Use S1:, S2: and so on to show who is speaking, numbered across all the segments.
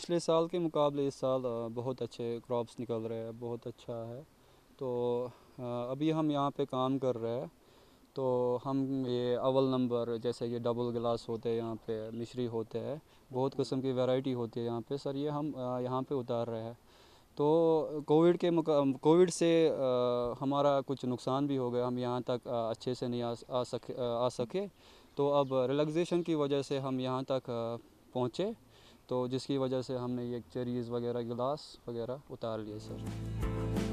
S1: पिछले साल के मुकाबले इस साल बहुत अच्छे क्रॉप्स निकल रहे हैं, बहुत अच्छा है। तो अभी हम यहाँ पे काम कर रहे हैं। तो हम ये अव्वल नंबर जैसे कि डबल गिलास होते हैं, यहाँ पे मिश्री होते हैं, बहुत किस्म की वैरायटी होती है यहाँ पे सर। ये हम यहाँ पे उतार रहे हैं। तो कोविड से हमारा कुछ नुकसान भी हो गया, हम यहाँ तक अच्छे से नहीं आ सके। तो अब रिलैक्सेशन की वजह से हम यहाँ तक पहुँचे, तो जिसकी वजह से हमने ये चेरीज़ वगैरह गिलास वगैरह उतार लिए सर।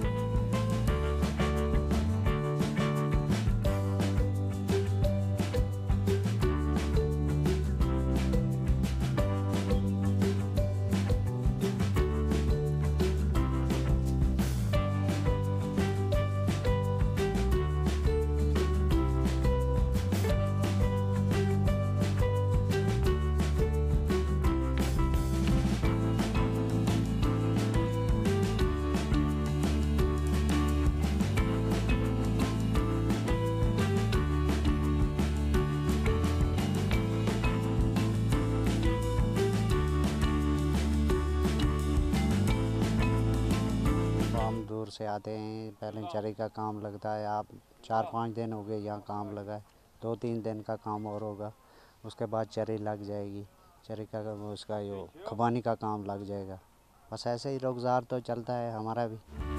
S2: हम दूर से आते हैं, पहले चरी का काम लगता है। आप 4-5 दिन हो गए यहाँ काम लगा है, 2-3 दिन का काम और होगा, उसके बाद चरी लग जाएगी। चरी का उसका यो खुबानी का काम लग जाएगा। बस ऐसे ही रोज़गार तो चलता है हमारा भी।